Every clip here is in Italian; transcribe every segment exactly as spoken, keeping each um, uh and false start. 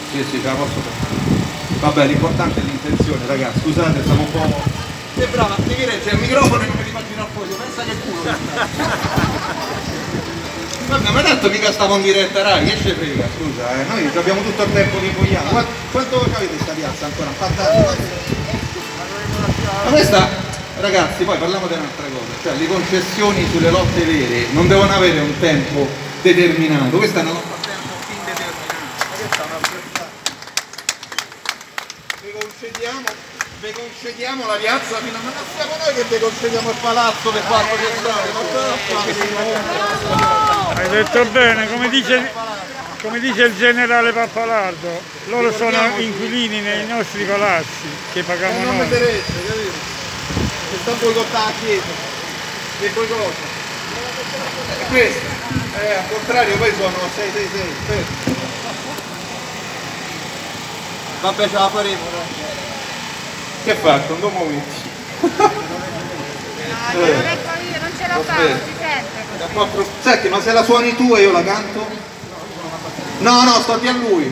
Sì, sì, ce la posso fare. Vabbè, l'importante è l'intenzione, ragazzi, scusate, siamo un po'... Che brava, devi reggere il microfono e non mi rifaccio al foglio, pensa che culo. Vabbè, ma tanto mica stavo in diretta Rai, che ce frega, scusa, eh. Noi abbiamo tutto il tempo che vogliamo. Quanto, quanto avete sta piazza ancora? Fantastico. Ma questa, ragazzi, poi parliamo di un'altra cosa, cioè le concessioni sulle lotte vere non devono avere un tempo determinato, questa è una lotta a tempo indeterminato. Questa è una verità. Vi concediamo, vi concediamo la piazza fino a... Ma non siamo noi che vi concediamo il palazzo per quattro persone, hai detto bene, come dice, come dice il generale Pappalardo, loro sono inquilini nei nostri palazzi che paghiamo noi. Non mi interessa, capito? Che sta boicottando la chiesa, che boicotta. E questo, eh, al contrario poi sono sei sei sei. Vabbè, ce la faremo, no? Che faccio? Non dopo metti. No, te l'ho detto io, non ce la fa, non si sente. Senti, ma se la suoni tu e io la canto? No, no, sto a lui.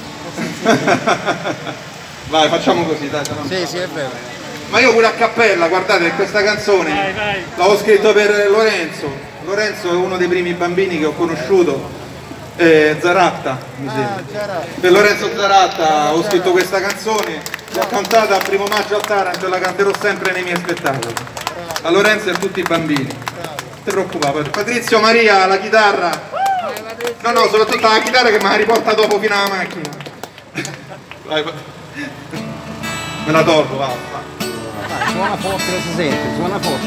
Vai, facciamo così, dai. Sì, sì, è vero. Ma io pure a cappella, guardate, questa canzone l'avevo scritto per Lorenzo. Lorenzo è uno dei primi bambini che ho conosciuto, eh, Zaratta, mi sembra. Ah, per Lorenzo Zaratta ho scritto questa canzone. L'ho cantata al primo maggio a Taranto e la canterò sempre nei miei spettacoli. A Lorenzo e a tutti i bambini. Non ti preoccupare. Patrizio Maria, la chitarra. No, no, soprattutto la chitarra che me la riporta dopo fino alla macchina. Vai, me la tolgo, va. Vai, suona forte, lo si sente, suona forte.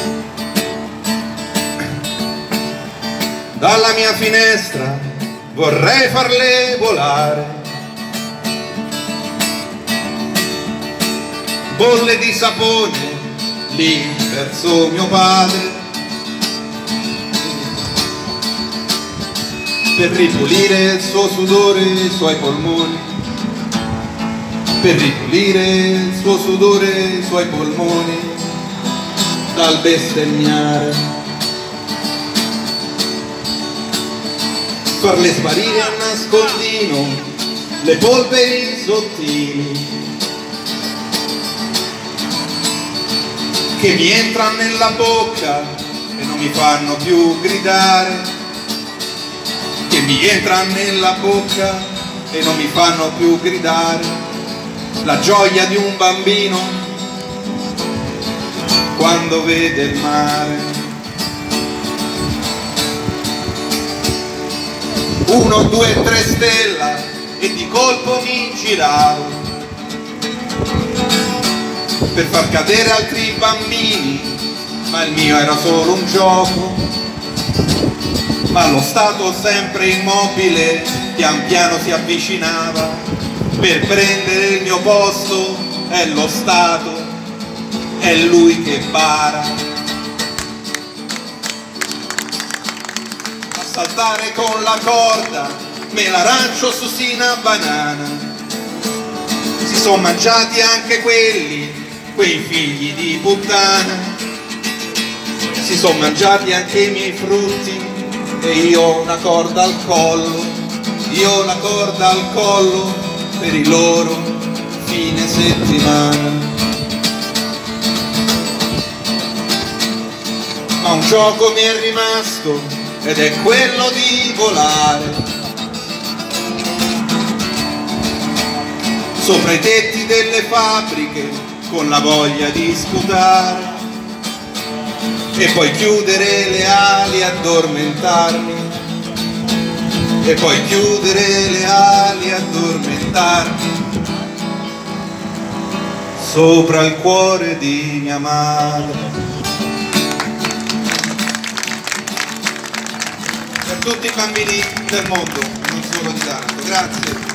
Dalla mia finestra vorrei farle volare. Bolle di sapone lì verso mio padre, per ripulire il suo sudore e i suoi polmoni, per ripulire il suo sudore e i suoi polmoni dal bestemmiare, farle sparire a nascondino le polveri sottili che mi entrano nella bocca e non mi fanno più gridare, che mi entrano nella bocca e non mi fanno più gridare, la gioia di un bambino quando vede il mare. Uno, due, tre stella e di colpo mi giravo per far cadere altri bambini, ma il mio era solo un gioco. Ma lo Stato sempre immobile pian piano si avvicinava per prendere il mio posto. È lo Stato, è lui che bara. A saltare con la corda me l'arancio su sina banana. Si sono mangiati anche quelli, quei figli di puttana, si sono mangiati anche i miei frutti e io ho una corda al collo, io ho una corda al collo per il loro fine settimana. Ma un gioco mi è rimasto ed è quello di volare sopra i tetti delle fabbriche con la voglia di sputare e poi chiudere le ali e addormentarmi, e poi chiudere le ali e addormentarmi sopra il cuore di mia madre. Per tutti i bambini del mondo, non solo di Taranto, grazie.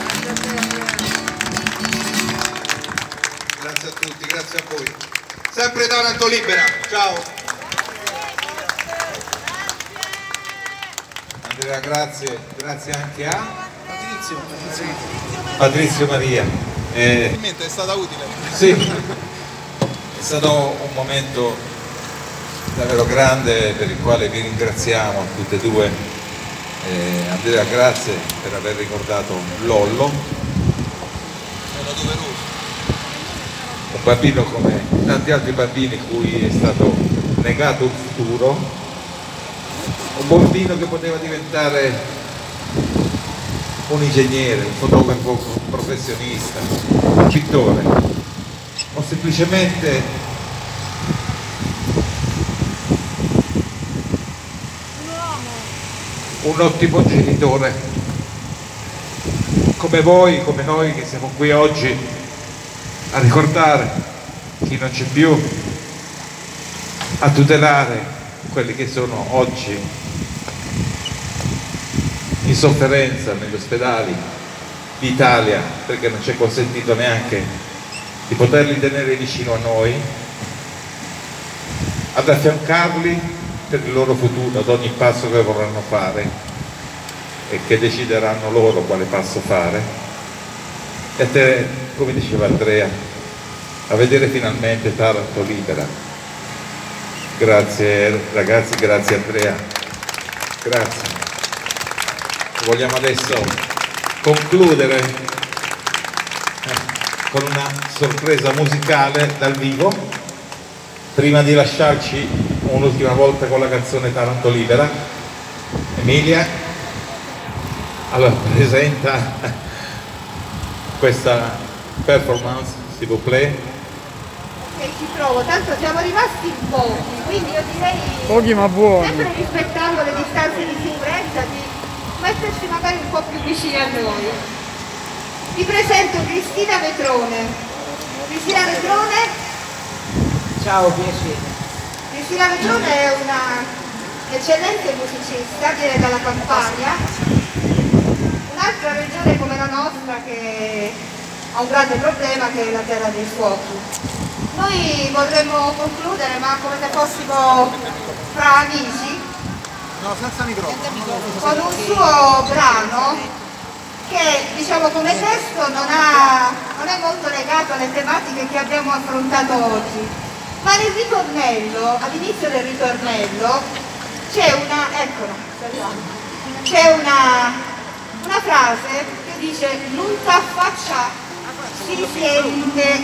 Grazie a tutti, grazie a voi. Sempre Taranto libera, ciao. Andrea, grazie, grazie anche a Patrizio, Patrizio, Patrizio Maria. Eh, è stata utile. Sì, è stato un momento davvero grande per il quale vi ringraziamo tutte e due, Eh, Andrea, grazie per aver ricordato Lollo, Era doveroso. un bambino come tanti altri bambini cui è stato negato un futuro, un bambino che poteva diventare un ingegnere, un fotografo professionista, un pittore, o semplicemente un ottimo genitore, come voi, come noi che siamo qui oggi a ricordare chi non c'è più, a tutelare quelli che sono oggi in sofferenza negli ospedali d'Italia, perché non ci è consentito neanche di poterli tenere vicino a noi, ad affiancarli per il loro futuro, ad ogni passo che vorranno fare e che decideranno loro quale passo fare. E a te, come diceva Andrea, a vedere finalmente Taranto libera. Grazie ragazzi, grazie Andrea, grazie. Vogliamo adesso concludere eh, con una sorpresa musicale dal vivo, prima di lasciarci un'ultima volta con la canzone Taranto libera. Emilia, allora presenta questa performance, s'il vous plaît. Ok, ci provo, tanto siamo rimasti in pochi, quindi io direi, Pochi ma buoni. sempre rispettando le distanze di sicurezza, di mettersi magari un po' più vicini a noi. Vi presento Cristina Vetrone. Cristina Vetrone. Ciao, piacere. Cristina Vetrone è una eccellente musicista, viene dalla Campania, un'altra regione come la nostra che ha un grande problema, che è la terra dei fuochi. Noi vorremmo concludere, ma come se fossimo fra amici, No, senza microfono. con un suo brano che, diciamo, come testo non, ha, non è molto legato alle tematiche che abbiamo affrontato oggi. Ma nel ritornello, all'inizio del ritornello, c'è una, eccola, c'è una, una frase che dice non t'affaccia, si sente,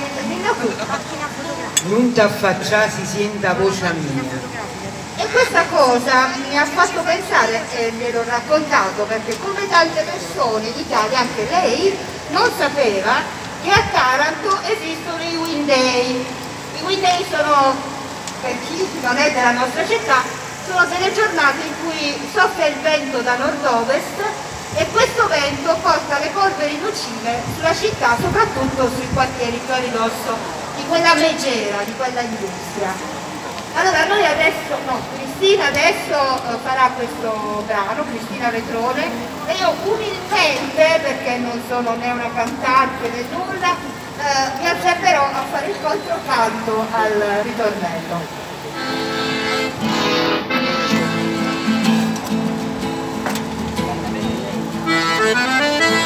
Non t'affaccià, si senta voce mia. e questa cosa mi ha fatto pensare, e ve l'ho raccontato, perché come tante persone in Italia, anche lei non sapeva che a Taranto esistono i Wind Day. I Wind Day sono, per chi non è della nostra città, sono delle giornate in cui soffia il vento da nord-ovest e questo vento porta le polveri nocive sulla città, soprattutto sui quartieri più a ridosso di quella megera, di quella industria. Allora noi adesso, no, Cristina adesso eh, farà questo brano, Cristina Vetrone, e io umilmente, perché non sono né una cantante né nulla, eh, mi azzarderò a fare il controcanto al ritornello. Thank you.